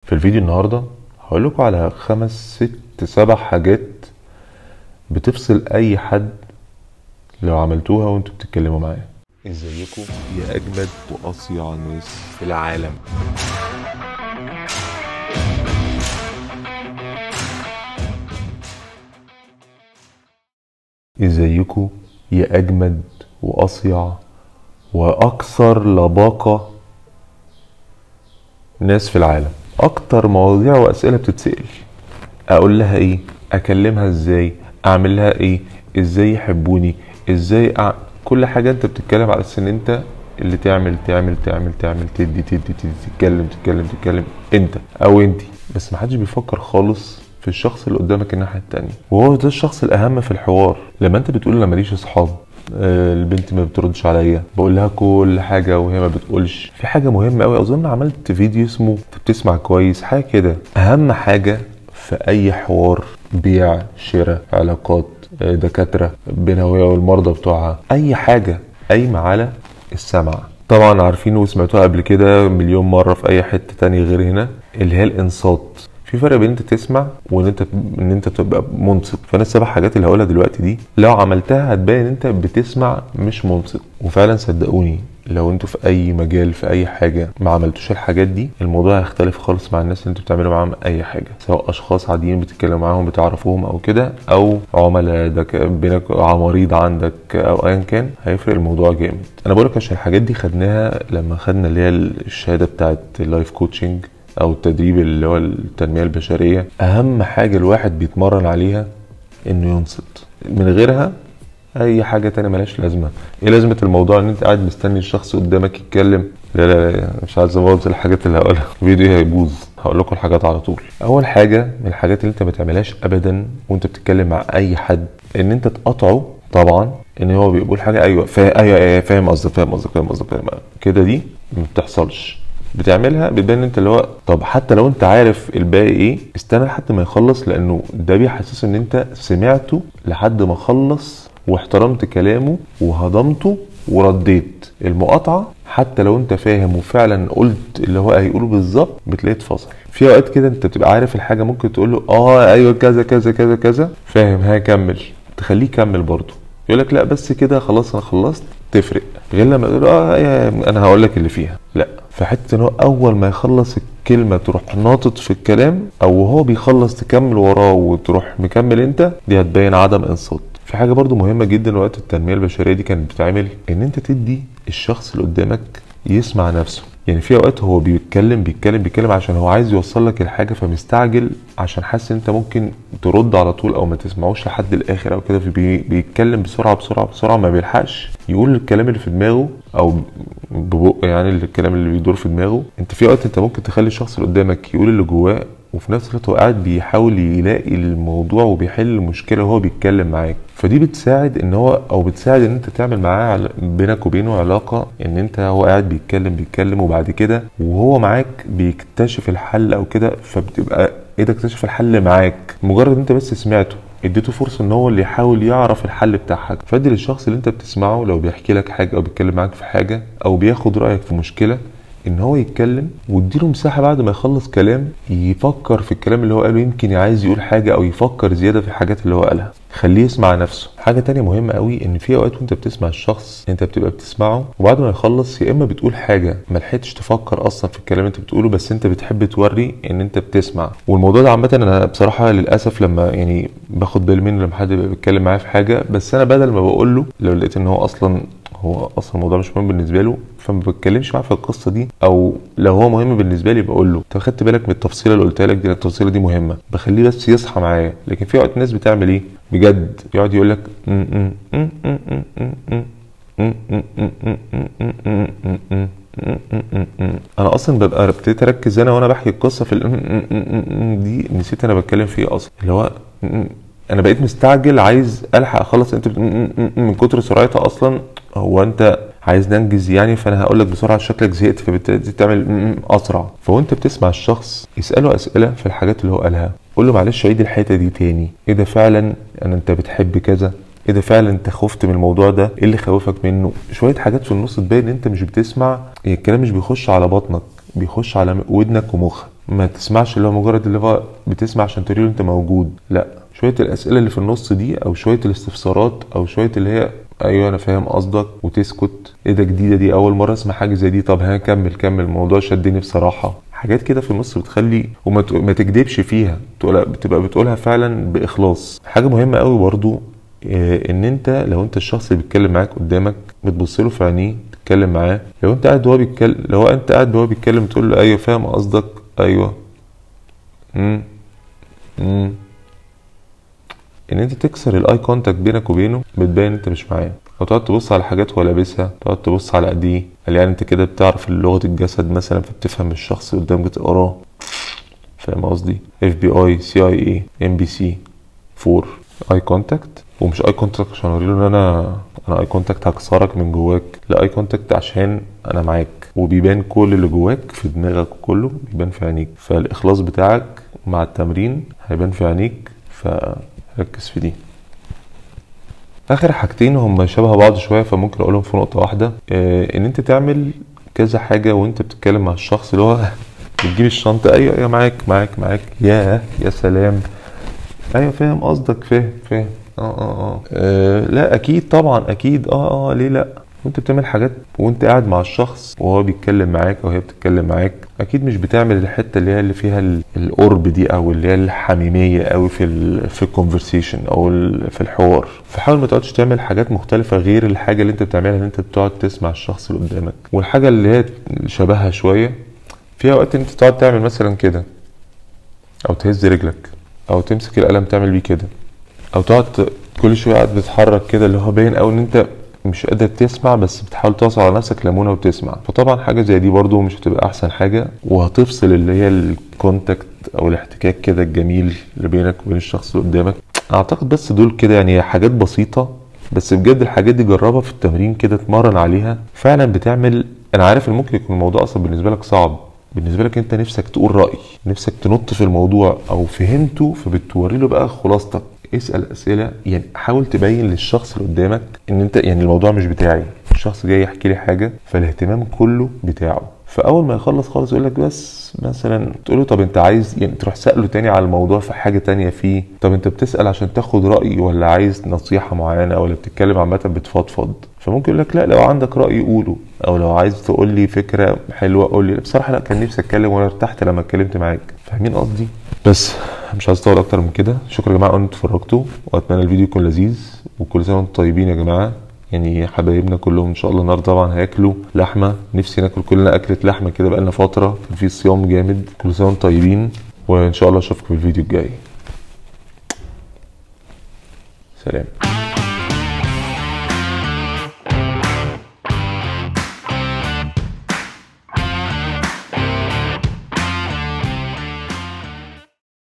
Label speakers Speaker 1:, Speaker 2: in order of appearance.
Speaker 1: في الفيديو النهاردة هقول لكم على 5 6 7 حاجات بتفصل اي حد لو عملتوها وانتوا بتتكلموا معاه. ازيكم يا اجمد واصيع ناس في العالم. ازيكم يا اجمد واصيع واكثر لباقة ناس في العالم. اكتر مواضيع واسئلة بتتسأل، اقول لها ايه، اكلمها ازاي، اعمل لها ايه، ازاي يحبوني، ازاي كل حاجة انت بتتكلم على ان انت اللي تعمل تدي تتكلم انت او انتي. بس محدش بيفكر خالص في الشخص اللي قدامك الناحية التانية، وهو ده الشخص الاهم في الحوار. لما انت بتقول انا ماليش اصحاب، البنت ما بتردش عليا، بقول لها كل حاجه وهي ما بتقولش. في حاجه مهمه قوي، اظن عملت فيديو اسمه انت بتسمع كويس، حاجه كده. اهم حاجه في اي حوار، بيع شراء علاقات، دكاتره بينها وهي والمرضى بتوعها، اي حاجه قايمه على السمع. طبعا عارفين وسمعتوها قبل كده مليون مره في اي حته تانية غير هنا، اللي هي الانصات. في فرق بين انت تسمع وان انت تبقى منصت. فانا ال7 حاجات اللي هقولها دلوقتي دي لو عملتها هتبين انت بتسمع مش منصت. وفعلا صدقوني لو انتوا في اي مجال في اي حاجه ما عملتوش الحاجات دي، الموضوع هيختلف خالص مع الناس اللي انتوا بتعملوا معاهم اي حاجه، سواء اشخاص عاديين بتتكلموا معاهم بتعرفوهم او كده، او عملاء بينك عماريض عندك او ايا كان. هيفرق الموضوع جامد. انا بقولك عشان الحاجات دي خدناها لما خدنا اللي هي الشهاده بتاعت اللايف كوتشنج او التدريب اللي هو التنمية البشرية. اهم حاجة الواحد بيتمرن عليها انه ينصت. من غيرها اي حاجة تانية ملهاش لازمة. ايه لازمة الموضوع ان انت قاعد مستني الشخص قدامك يتكلم؟ لا مش عايز ابوظ الحاجات اللي هقولها، الفيديو هيبوظ. هقول لكم الحاجات على طول. اول حاجة من الحاجات اللي انت ما تعملهاش ابدا وانت بتتكلم مع اي حد، ان انت تقاطعه. طبعا ان هو بيقول حاجة ايوه فاهم قصدك كده، دي ما بتحصلش. بتعملها بتبان انت اللي هو طب حتى لو انت عارف الباقي ايه، استنى لحد ما يخلص، لانه ده بيحسسه ان انت سمعته لحد ما خلص واحترمت كلامه وهضمته ورديت. المقاطعه حتى لو انت فاهم وفعلا قلت اللي هو هيقوله بالظبط، بتلاقيه اتفصل. في اوقات كده انت بتبقى عارف الحاجه، ممكن تقول له ايوه كذا فاهم، هكمل، تخليه يكمل برضه. يقول لك لا بس كده خلاص انا خلصت. تفرق غير لما تقول انا هقول لك اللي فيها. لا، في حته ان هو اول ما يخلص الكلمه تروح ناطط في الكلام، او وهو بيخلص تكمل وراه وتروح مكمل انت، دي هتبين عدم انصات. في حاجه برضو مهمه جدا وقت التنميه البشريه دي كانت بتتعمل، ان انت تدي الشخص اللي قدامك يسمع نفسه. يعني في اوقات هو بيتكلم عشان هو عايز يوصل لك الحاجه، فمستعجل عشان حاسس ان انت ممكن ترد على طول او ما تسمعوش لحد الاخر او كده، بيتكلم بسرعه ما بيلحقش يقول الكلام اللي في دماغه او ببقه، يعني الكلام اللي بيدور في دماغه. انت في اوقات انت ممكن تخلي الشخص اللي قدامك يقول اللي جواه، وفي نفس الوقت هو قاعد بيحاول يلاقي الموضوع وبيحل المشكله وهو بيتكلم معاك. فدي بتساعد ان هو او بتساعد ان انت تعمل معاه بينك وبينه علاقه، ان انت هو قاعد بيتكلم وبعد كده وهو معاك بيكتشف الحل او كده، فبتبقى تكتشف الحل معاك. مجرد انت بس سمعته، اديته فرصه ان هو اللي يحاول يعرف الحل بتاعك. فادي للشخص اللي انت بتسمعه لو بيحكي لك حاجه او بيتكلم معاك في حاجه او بياخد رايك في مشكله، ان هو يتكلم، واديله مساحه بعد ما يخلص كلام يفكر في الكلام اللي هو قاله. يمكن عايز يقول حاجه او يفكر زياده في الحاجات اللي هو قالها. خليه يسمع نفسه. حاجه تانية مهمه قوي، ان في اوقات وانت بتسمع الشخص انت بتبقى بتسمعه وبعد ما يخلص يا اما بتقول حاجه ما لحقتش تفكر اصلا في الكلام اللي انت بتقوله، بس انت بتحب توري ان انت بتسمع. والموضوع ده عامه انا بصراحه للاسف لما يعني باخد بالي منه لما حد بيتكلم معايا في حاجه، بس انا بدل ما بقول له، لو لقيت ان هو اصلا الموضوع مش مهم بالنسبه له، فما بتكلمش معاه في القصه دي. او لو هو مهم بالنسبه لي بقول له انت خدت بالك من التفصيله اللي قلتها لك دي، التفصيله دي مهمه، بخليه بس يصحى معايا. لكن في وقت ناس بتعمل ايه بجد، يقعد يقول لك انا اصلا ببقى ابتديت اركز انا وانا بحكي القصه في دي، نسيت انا بتكلم في ايه اصلا. اللي هو انا بقيت مستعجل عايز الحق اخلص، انت من كتر سرعتها اصلا. هو انت عايز ننجز يعني، فانا هقول لك بسرعه شكلك زهقت فبتبتدي تعمل اسرع. فوانت بتسمع الشخص اساله اسئله في الحاجات اللي هو قالها، قول له معلش عيد الحته دي تاني، ايه ده فعلا انت بتحب كذا، ايه ده فعلا انت خفت من الموضوع ده، ايه اللي خوفك منه. شويه حاجات في النص تبين ان انت مش بتسمع، الكلام مش بيخش على بطنك، بيخش على ودنك ومخك. ما تسمعش اللي هو مجرد اللي هو بتسمع عشان تقول له انت موجود، لا، شويه الاسئله اللي في النص دي او شويه الاستفسارات او شويه اللي هي ايوه انا فاهم قصدك، وتسكت، ايه ده جديده دي، اول مره اسمع حاجه زي دي، طب هنكمل كمل الموضوع شدني بصراحه. حاجات كده في النص بتخلي وما تكدبش فيها، بتبقى بتقولها فعلا باخلاص. حاجه مهمه قوي برضو ان انت لو انت الشخص اللي بيتكلم معاك قدامك بتبص له في عينيه تتكلم معاه، لو انت قاعد وهو بيتكلم، لو انت قاعد وهو بيتكلم تقول له ايوه فاهم قصدك، ايوه امم امم ان انت تكسر الاي كونتاكت بينك وبينه بتبين انت مش معاه، او تقعد تبص على حاجات هو لابسها، تقعد تبص على ايديه، يعني انت كده بتعرف لغه الجسد مثلا، فبتفهم الشخص اللي قدامك تقراه. فاهم قصدي؟ FBI CIA MBC 4 اي كونتاكت، ومش اي كونتاكت عشان اوريله ان انا اي كونتاكت هكسرك من جواك، لا، اي كونتاكت عشان انا معاك، وبيبان كل اللي جواك في دماغك كله بيبان في عينيك، فالاخلاص بتاعك مع التمرين هيبان في عينيك، فركز في دي. اخر حاجتين هم شبه بعض شويه فممكن اقولهم في نقطه واحده، ان انت تعمل كذا حاجه وانت بتتكلم مع الشخص، اللي هو بتجيب الشنطه، ايوه ايوه معاك يا سلام، ايوه فاهم قصدك، فاهم لا اكيد طبعا اكيد ليه لا، وانت بتعمل حاجات وانت قاعد مع الشخص وهو بيتكلم معاك او هي بتتكلم معاك، اكيد مش بتعمل الحته اللي فيها القرب دي او اللي هي الحميميه قوي في الكونفرسيشن او في الحوار. فحاول ما تقعدش تعمل حاجات مختلفه غير الحاجه اللي انت بتعملها، ان انت بتقعد تسمع الشخص اللي قدامك. والحاجه اللي هي شبهها شويه، في اوقات انت تقعد تعمل مثلا كده، او تهز رجلك، او تمسك القلم تعمل بيه كده، او تقعد كل شويه قاعد بتتحرك كده، اللي هو باين قوي ان انت مش قادر تسمع بس بتحاول تعصر على نفسك ليمونه وتسمع. فطبعا حاجه زي دي برضو مش هتبقى احسن حاجه، وهتفصل اللي هي الكونتاكت او الاحتكاك كده الجميل اللي بينك وبين الشخص اللي قدامك. اعتقد بس دول كده يعني حاجات بسيطه، بس بجد الحاجات دي جربها في التمرين كده، اتمرن عليها فعلا بتعمل. انا عارف ان ممكن يكون الموضوع اصلا بالنسبه لك صعب، بالنسبه لك انت نفسك تقول راي، نفسك تنط في الموضوع او فهمته، فبتوري له بقى خلاصتك. اسال اسئله، يعني حاول تبين للشخص اللي قدامك ان انت يعني الموضوع مش بتاعي، الشخص جاي يحكي لي حاجه فالاهتمام كله بتاعه. فاول ما يخلص خالص يقول لك بس مثلا تقول له طب انت عايز، يعني تروح ساله تاني على الموضوع في حاجه تانية فيه، طب انت بتسال عشان تاخد راي ولا عايز نصيحه معينه ولا بتتكلم عامه بتفضفض؟ فممكن يقول لك لا، لو عندك راي قوله، او لو عايز تقول لي فكره حلوه قول لي. بصراحه لا، كان نفسي اتكلم وانا ارتحت لما اتكلمت معاك. فاهمين قصدي؟ بس مش عايز اطول اكتر من كده. شكرا يا جماعه ان انتوا اتفرجتوا، واتمنى الفيديو يكون لذيذ، وكل سنه وانتم طيبين يا جماعه. يعني حبايبنا كلهم ان شاء الله النهارده طبعا هياكلوا لحمه، نفسي ناكل كلنا اكله لحمه كده، بقالنا فتره كان في صيام جامد. كل سنه وانتم طيبين، وان شاء الله اشوفكم في الفيديو الجاي. سلام.